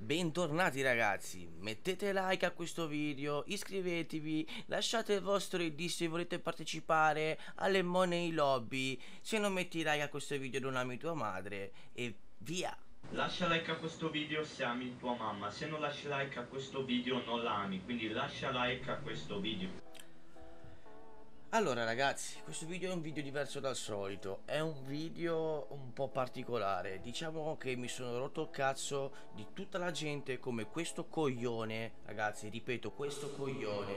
Bentornati ragazzi, mettete like a questo video, iscrivetevi, lasciate il vostro ID se volete partecipare alle Money Lobby. Se non metti like a questo video non ami tua madre e via. Lascia like a questo video se ami tua mamma, se non lasci like a questo video non la ami, quindi lascia like a questo video. Allora ragazzi, questo video è un video diverso dal solito, è un video un po' particolare. Diciamo che mi sono rotto il cazzo di tutta la gente come questo coglione, ragazzi, ripeto, questo coglione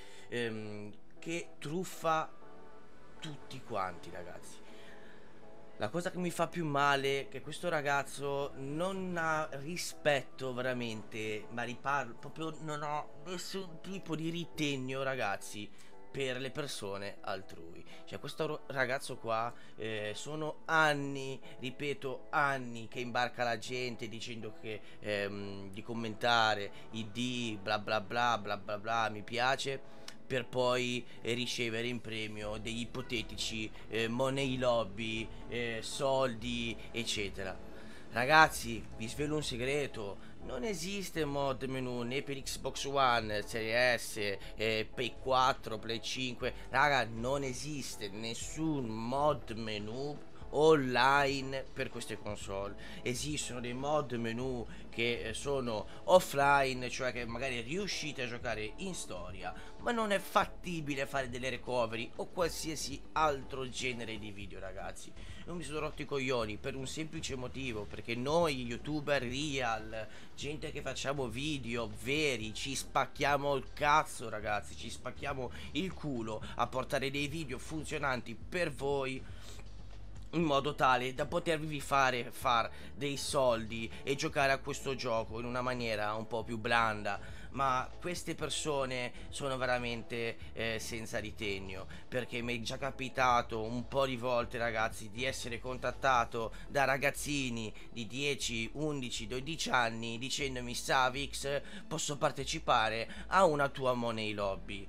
che truffa tutti quanti, ragazzi. La cosa che mi fa più male è che questo ragazzo non ha rispetto veramente, ma riparlo, proprio non ha nessun tipo di ritegno, ragazzi, per le persone altrui. Cioè questo ragazzo qua sono anni, ripeto anni, che imbarca la gente dicendo che di commentare ID bla bla bla bla bla bla mi piace, per poi ricevere in premio degli ipotetici money lobby, soldi eccetera. Ragazzi, vi svelo un segreto: non esiste mod menu né per Xbox One, Series S, Play 4, Play 5. Raga, non esiste nessun mod menu online per queste console. Esistono dei mod menu che sono offline, cioè che magari riuscite a giocare in storia, ma non è fattibile fare delle recovery o qualsiasi altro genere di video, ragazzi. Non mi sono rotto i coglioni per un semplice motivo: perché noi youtuber real, gente che facciamo video veri, ci spacchiamo il cazzo, ragazzi, ci spacchiamo il culo a portare dei video funzionanti per voi, in modo tale da potervi far dei soldi e giocare a questo gioco in una maniera un po' più blanda. Ma queste persone sono veramente senza ritegno, perché mi è già capitato un po' di volte, ragazzi, di essere contattato da ragazzini di 10, 11, 12 anni dicendomi: Savix, posso partecipare a una tua money lobby?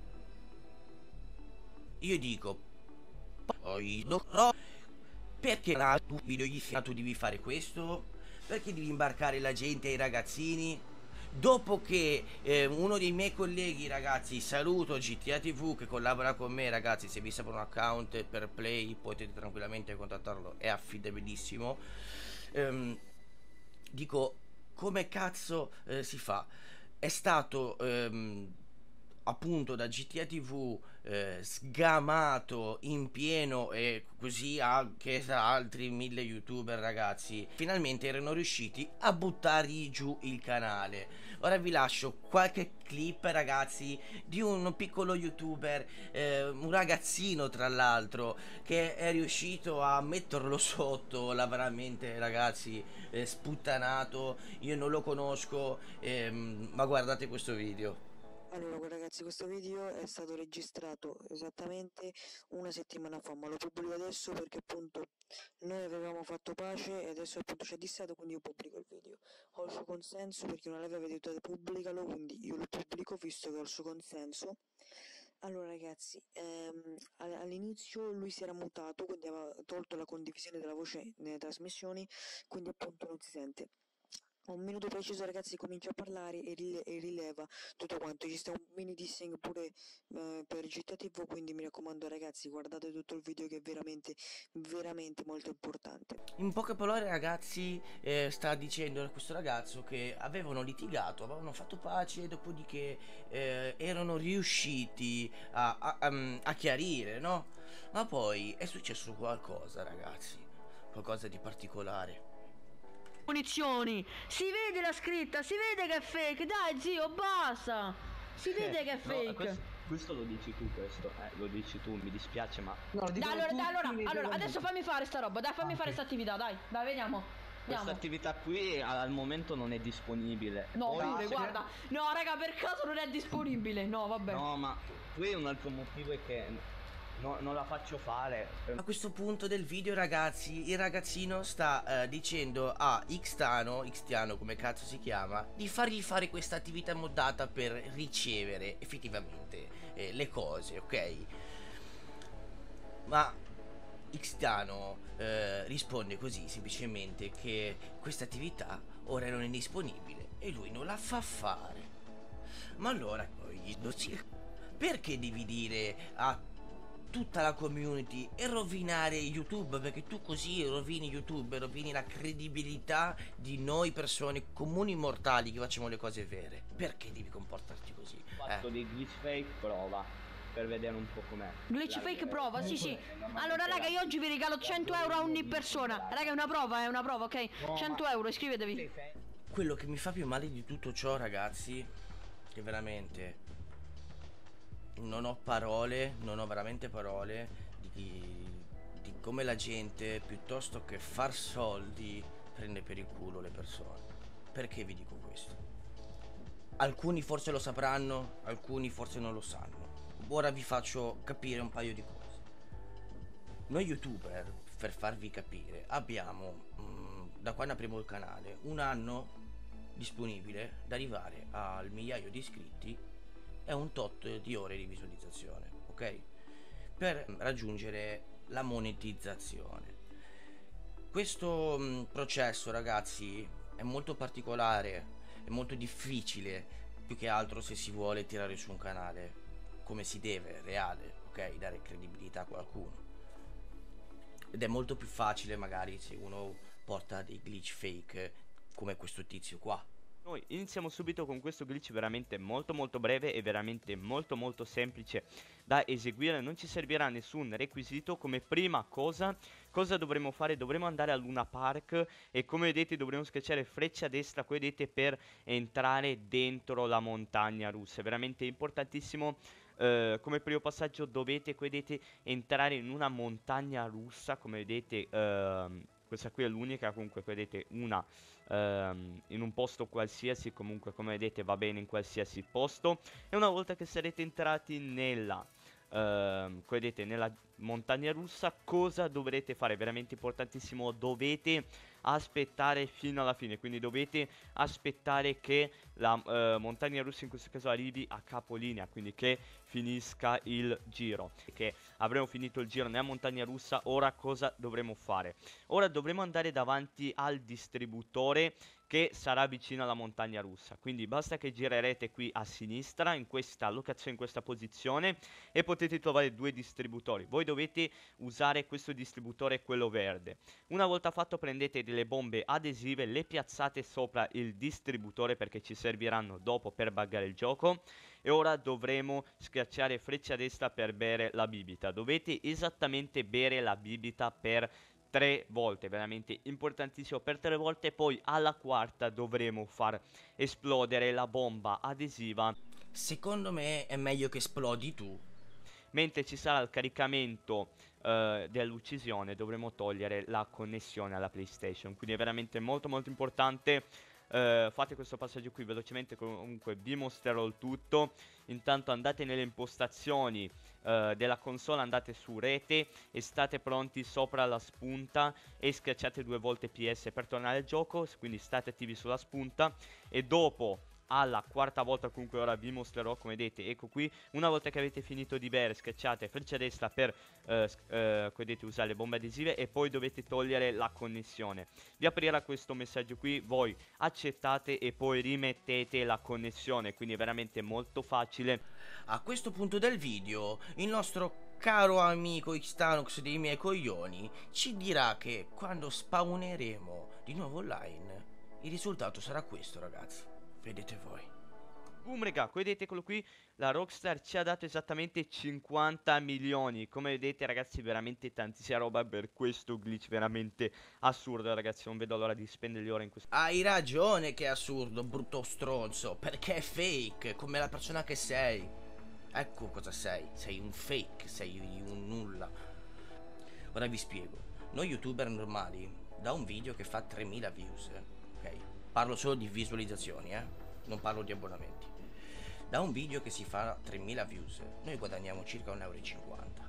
Io dico: poi no, perché tu video gli tu devi fare questo? Perché devi imbarcare la gente e i ragazzini? Dopo che uno dei miei colleghi, ragazzi, saluto GTA TV, che collabora con me, ragazzi, se vi serve un account per Play potete tranquillamente contattarlo, è affidabilissimo. Dico, come cazzo si fa? È stato appunto da GTA TV sgamato in pieno, e così anche da altri 1000 youtuber, ragazzi. Finalmente erano riusciti a buttargli giù il canale. Ora vi lascio qualche clip, ragazzi, di un piccolo youtuber, un ragazzino tra l'altro, che è riuscito a metterlo sotto. La veramente, ragazzi, sputtanato. Io non lo conosco, ma guardate questo video. Allora, ragazzi, questo video è stato registrato esattamente una settimana fa, ma lo pubblico adesso perché appunto noi avevamo fatto pace e adesso appunto ci ha distratto, quindi io pubblico il video. Ho il suo consenso perché non l'aveva detto pubblicalo, quindi io lo pubblico visto che ho il suo consenso. Allora ragazzi, all'inizio lui si era mutato, quindi aveva tolto la condivisione della voce nelle trasmissioni, quindi appunto non si sente. A un minuto preciso ragazzi comincia a parlare e rileva tutto quanto. Ci sta un mini dissing pure per GTA TV, quindi mi raccomando ragazzi, guardate tutto il video che è veramente veramente molto importante. In poche parole, ragazzi, sta dicendo a questo ragazzo che avevano litigato, avevano fatto pace, dopodiché erano riusciti a chiarire, no? Ma poi è successo qualcosa, ragazzi, qualcosa di particolare. Munizioni, si vede la scritta, si vede che è fake, dai zio, basta, si vede che è fake. No, questo lo dici tu, lo dici tu, mi dispiace, ma No, allora, adesso fammi fare sta roba, dai, fammi fare sta attività, dai, vediamo. questa attività qui al momento non è disponibile. No, Poi pure, guarda, no raga, per caso non è disponibile, no, vabbè. No, ma qui un altro motivo è che non la faccio fare. A questo punto del video, ragazzi, il ragazzino sta dicendo a Xtiano, come cazzo si chiama, di fargli fare questa attività moddata per ricevere effettivamente le cose, ok? Ma Xtano risponde così semplicemente che questa attività ora non è disponibile e lui non la fa fare. Ma allora perché devi dire a tutta la community e rovinare YouTube? Perché tu così rovini YouTube, rovini la credibilità di noi persone comuni mortali che facciamo le cose vere. Perché devi comportarti così? Ho fatto dei glitch fake prova per vedere un po' com'è. Glitch fake prova, sì sì. Allora raga, io oggi vi regalo 100 euro a ogni persona. Raga, è una prova, ok? 100 euro, iscrivetevi. Quello che mi fa più male di tutto ciò, ragazzi, che veramente non ho veramente parole di come la gente, piuttosto che far soldi, prende per il culo le persone. Perché vi dico questo? Alcuni forse lo sapranno, alcuni forse non lo sanno. Ora vi faccio capire un paio di cose. Noi youtuber, per farvi capire, abbiamo da quando apriamo il canale un anno disponibile da arrivare al migliaio di iscritti e un tot di ore di visualizzazione, ok? Per raggiungere la monetizzazione. Questo processo, ragazzi, è molto particolare, è molto difficile, più che altro se si vuole tirare su un canale come si deve, reale, ok? Dare credibilità a qualcuno. Ed è molto più facile magari se uno porta dei glitch fake come questo tizio qua. Noi iniziamo subito con questo glitch veramente molto breve e veramente molto semplice da eseguire. Non ci servirà nessun requisito. Come prima cosa dovremo fare? Dovremo andare a Luna Park e come vedete dovremo schiacciare freccia destra, come vedete, per entrare dentro la montagna russa. È veramente importantissimo. Come primo passaggio dovete, vedete, entrare in una montagna russa. Come vedete questa qui è l'unica, comunque vedete, una in un posto qualsiasi, comunque come vedete va bene in qualsiasi posto. E una volta che sarete entrati nella vedete, nella montagna russa, cosa dovrete fare? Veramente importantissimo, dovete aspettare fino alla fine. Quindi dovete aspettare che la montagna russa in questo caso arrivi a capolinea, quindi che finisca il giro, che avremo finito il giro nella montagna russa. Ora cosa dovremo fare? Ora dovremo andare davanti al distributore che sarà vicino alla montagna russa. Quindi basta che girerete qui a sinistra in questa locazione, in questa posizione, e potete trovare due distributori. Voi dovete usare questo distributore, quello verde. Una volta fatto prendete delle bombe adesive, le piazzate sopra il distributore perché ci serviranno dopo per buggare il gioco. E ora dovremo schiacciare freccia destra per bere la bibita. Dovete esattamente bere la bibita per 3 volte, veramente importantissimo, per 3 volte. Poi alla quarta dovremo far esplodere la bomba adesiva. Secondo me è meglio che esplodi tu. Mentre ci sarà il caricamento dell'uccisione dovremo togliere la connessione alla PlayStation. Quindi è veramente molto importante. Fate questo passaggio qui velocemente, comunque vi mostrerò il tutto. Intanto andate nelle impostazioni della console, andate su rete e state pronti sopra la spunta e schiacciate 2 volte PS per tornare al gioco. Quindi state attivi sulla spunta e dopo, alla quarta volta, comunque ora vi mostrerò, come vedete, ecco qui, una volta che avete finito di bere schiacciate freccia destra per vedete, usare le bombe adesive e poi dovete togliere la connessione. Vi aprirà questo messaggio qui, voi accettate e poi rimettete la connessione, quindi è veramente molto facile. A questo punto del video il nostro caro amico Xtanox dei miei coglioni ci dirà che quando spawneremo di nuovo online il risultato sarà questo, ragazzi. Vedete voi. Boom, raga, vedete quello qui, la Rockstar ci ha dato esattamente 50 milioni. Come vedete, ragazzi, veramente tantissima roba per questo glitch veramente assurdo, ragazzi. Non vedo l'ora di spendere le ore in questo. Hai ragione che è assurdo, brutto stronzo, perché è fake, come la persona che sei. Ecco cosa sei un fake, sei un nulla. Ora vi spiego. Noi youtuber normali, da un video che fa 3000 views, ok? Parlo solo di visualizzazioni, non parlo di abbonamenti. Da un video che si fa 3000 views, noi guadagniamo circa 1,50 euro.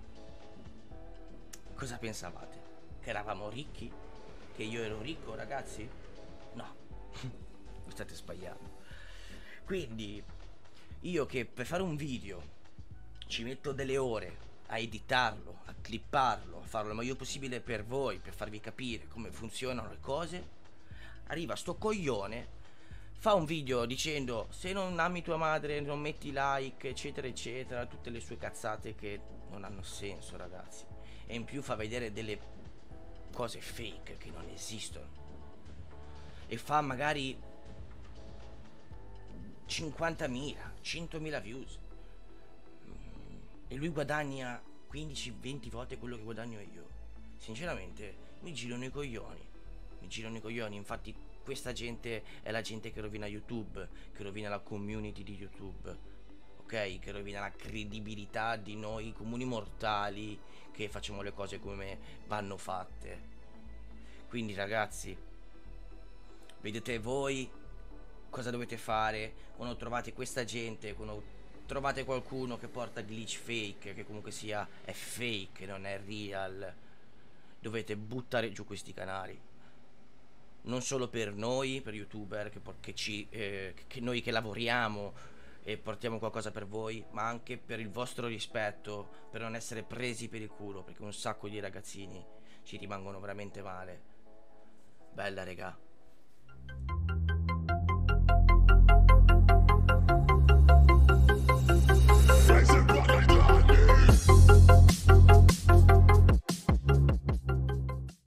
Cosa pensavate? Che eravamo ricchi? Che io ero ricco, ragazzi? No, vi state sbagliando. Quindi, io che per fare un video ci metto delle ore a editarlo, a clipparlo, a farlo il meglio possibile per voi, per farvi capire come funzionano le cose, arriva sto coglione, fa un video dicendo se non ami tua madre non metti like, eccetera eccetera, tutte le sue cazzate che non hanno senso, ragazzi. E in più fa vedere delle cose fake che non esistono, e fa magari 50.000, 100.000 views, e lui guadagna 15-20 volte quello che guadagno io. Sinceramente mi girano i coglioni, infatti questa gente è la gente che rovina YouTube, che rovina la community di YouTube, ok? Che rovina la credibilità di noi comuni mortali che facciamo le cose come vanno fatte. Quindi ragazzi, vedete voi cosa dovete fare quando trovate questa gente, quando trovate qualcuno che porta glitch fake, che comunque sia è fake, non è real. Dovete buttare giù questi canali, non solo per noi, per youtuber, che noi che lavoriamo e portiamo qualcosa per voi, ma anche per il vostro rispetto, per non essere presi per il culo, perché un sacco di ragazzini ci rimangono veramente male. Bella, regà.